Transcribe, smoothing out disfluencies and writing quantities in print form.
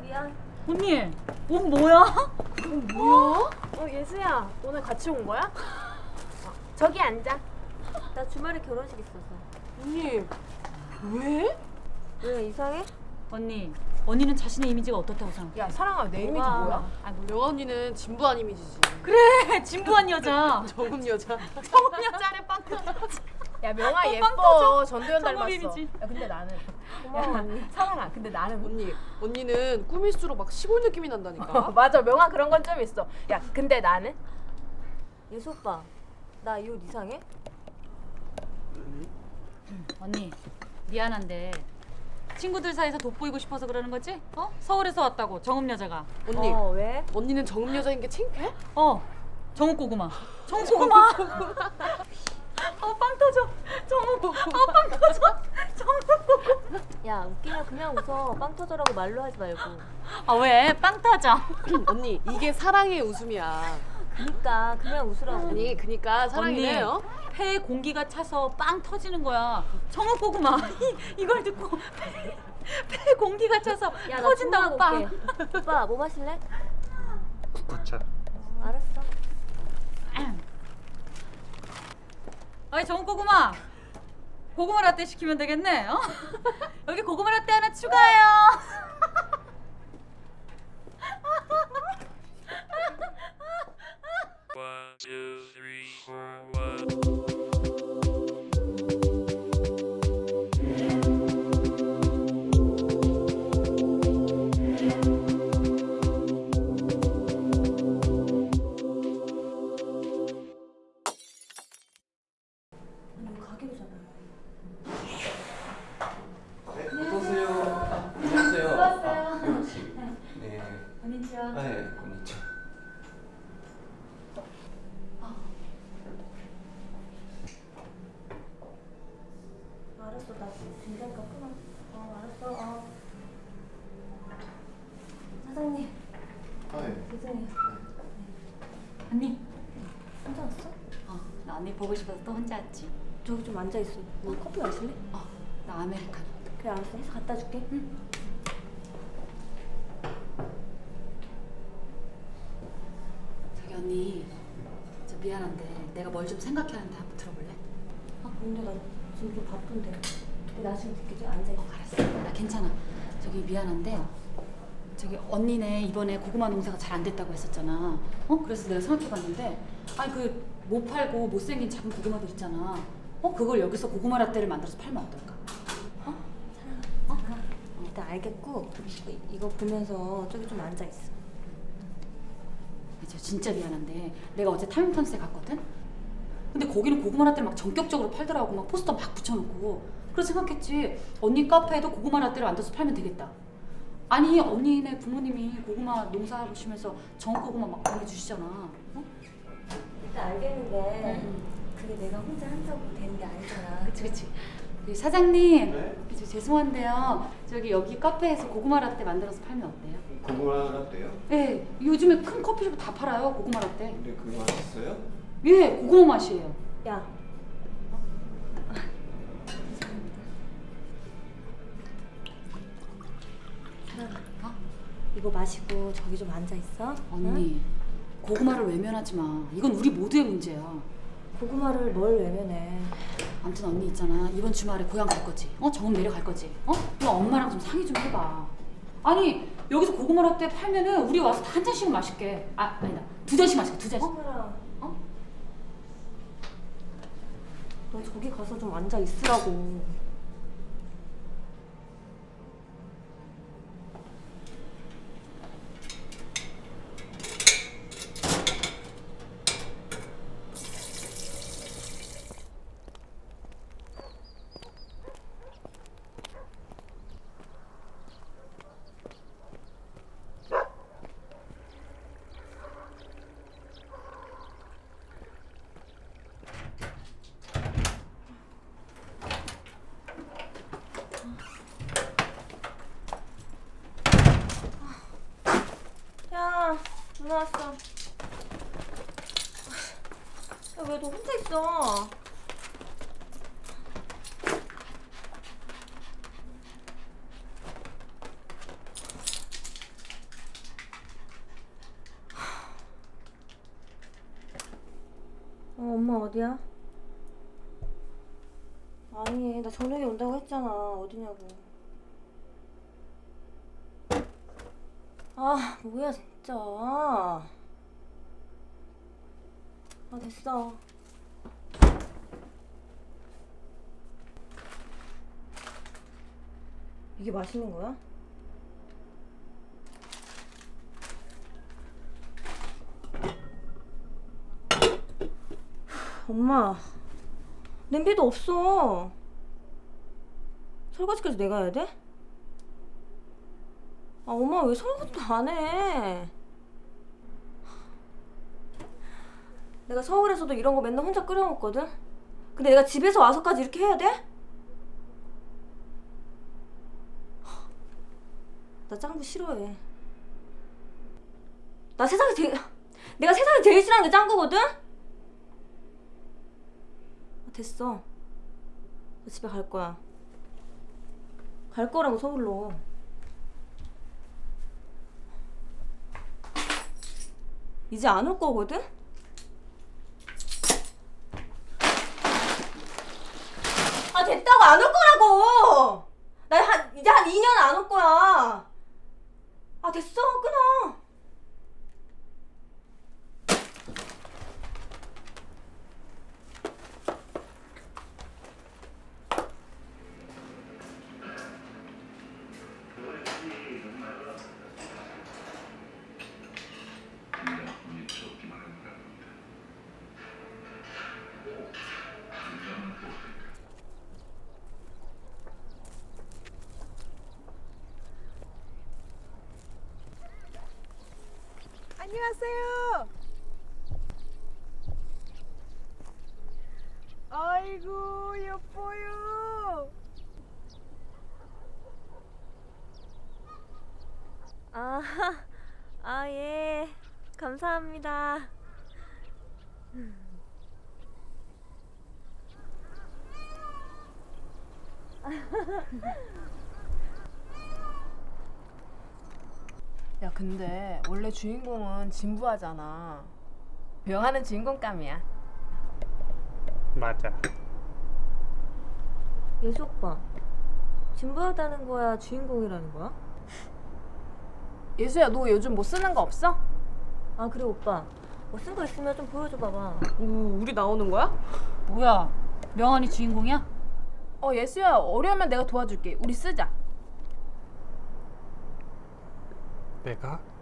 미안. 언니, 옷 뭐야? 뭐야? 예수야, 오늘 같이 온 거야? 저기 앉아. 나 주말에 결혼식 있어서. 언니, 왜? 왜 이상해? 언니는 자신의 이미지가 어떻다고 생각해? 야, 사랑아, 내 이미지 뭐가? 뭐야? 영아 언니는 진부한 이미지지. 그래, 진부한 여자. 정음 여자. 정읍 여자래, 빵 터져. 야, 명아 예뻐. 터져. 전도연 정읍 닮았어. 이미지. 야, 근데 나는 고마워 언니. 사랑아, 근데 나는 언니는 꾸밀수록 막 시골 느낌이 난다니까. 맞아, 명아 그런 건 좀 있어. 야, 근데 나는? 예수 오빠, 나 이 옷 이상해? 언니, 미안한데 친구들 사이에서 돋보이고 싶어서 그러는 거지? 서울에서 왔다고, 정읍 여자가. 언니, 왜? 언니는 정음 여자인 게 창피해? 정읍 고구마. 정읍 고구마. 빵 터져. 빵 터져. 정읍 고구마. 야, 웃기면 그냥 웃어. 빵 터져라고 말로 하지 말고. 왜? 빵 터져. 언니, 이게 사랑의 웃음이야. 그니까 그냥 웃으라고. 아니, 그니까 사랑이래요. 폐에 공기가 차서 빵 터지는 거야. 정읍 고구마. 이걸 듣고 폐에 공기가 차서 야, 나 터진다고 빵. 올게. 오빠 뭐 마실래? 국화차. 알았어. 아이 정읍 고구마. 고구마 라떼 시키면 되겠네. 여기 고구마 라떼 하나 추가해요. One, two, three, four, one. 알았어, 나 진짜니까 끊어. 알았어. 사장님. 죄송해요. 언니. 혼자 왔어? 나 언니 보고 싶어서 또 혼자 왔지. 저기 좀 앉아 있어. 커피 마실래? 나 아메리카노. 그래, 알았어. 해서 갖다 줄게. 응. 저기 언니, 저 미안한데 내가 뭘 좀 생각해야 하는데 한번 들어볼래? 근데 나 지금 좀 바쁜데. 나중에 듣게 앉아 있어. 알았어. 나 괜찮아. 저기 미안한데 저기 언니네 이번에 고구마 농사가 잘 안 됐다고 했었잖아. 그래서 내가 생각해봤는데 그 못 팔고 못생긴 작은 고구마들 있잖아. 그걸 여기서 고구마 라떼를 만들어서 팔면 어떨까? 사랑아. 일단 알겠고 이거 보면서 저기 좀 앉아 있어. 저 진짜 미안한데 내가 어제 타임턴스에 갔거든? 근데 거기는 고구마 라떼를 막 전격적으로 팔더라고. 막 포스터 막 붙여놓고. 그래서 생각했지. 언니 카페에도 고구마 라떼를 만들어서 팔면 되겠다. 아니 언니네 부모님이 고구마 농사 보시면서 정읍 고구마 막 보내주시잖아. 일단 알겠는데 그게 내가 혼자 한다고 되는 게 아니잖아. 그치. 사장님, 네? 저 죄송한데요. 저기 여기 카페에서 고구마 라떼 만들어서 팔면 어때요? 고구마 라떼요? 네, 요즘에 큰 커피숍 다 팔아요, 고구마 라떼. 근데 그거 맛있어요? 예, 고구마 맛이에요. 야. 사랑아, 이거 마시고 저기 좀 앉아 있어. 언니, 고구마를 외면하지 마. 이건 우리 모두의 문제야. 고구마를 뭘 외면해. 아무튼 언니 있잖아. 이번 주말에 고향 갈 거지? 정읍 내려갈 거지? 이거 엄마랑 좀 상의 좀 해봐. 아니 여기서 고구마 라떼 팔면은 우리 와서 다 한 잔씩은 마실게. 아니다. 2잔씩 마실게. 2잔씩. 너 저기 가서 좀 앉아 있으라고. 누나 왔어. 야, 왜 너 혼자 있어? 엄마 어디야? 아니, 나 저녁에 온다고 했잖아. 어디냐고. 아, 뭐야 진짜. 아, 됐어. 이게 맛있는 거야? 엄마, 냄비도 없어. 설거지까지 내가 해야 돼? 아, 엄마 왜 설거지도 안 해? 내가 서울에서도 이런 거 맨날 혼자 끓여 먹거든? 근데 내가 집에서 와서까지 이렇게 해야 돼? 나 짱구 싫어해. 나 내가 세상에 제일 싫어하는 게 짱구거든? 됐어. 나 집에 갈 거야. 갈 거라고, 서울로. 이제 안 올 거거든? 아, 됐다고. 안 올 거라고. 나 이제 한 2년 안 올 거야. 아, 됐어. 끊어. 안녕하세요. 아이고 예뻐요. 예. 감사합니다. 야 근데 원래 주인공은 진부하잖아. 명하는 주인공감이야. 맞아. 예수 오빠, 진부하다는 거야, 주인공이라는 거야? 예수야 너 요즘 뭐 쓰는 거 없어? 아, 그래 오빠. 뭐 쓴 거 있으면 좀 보여줘 봐봐. 우리 나오는 거야? 뭐야? 명환이 주인공이야? 예수야 어려우면 내가 도와줄게. 우리 쓰자. 내가?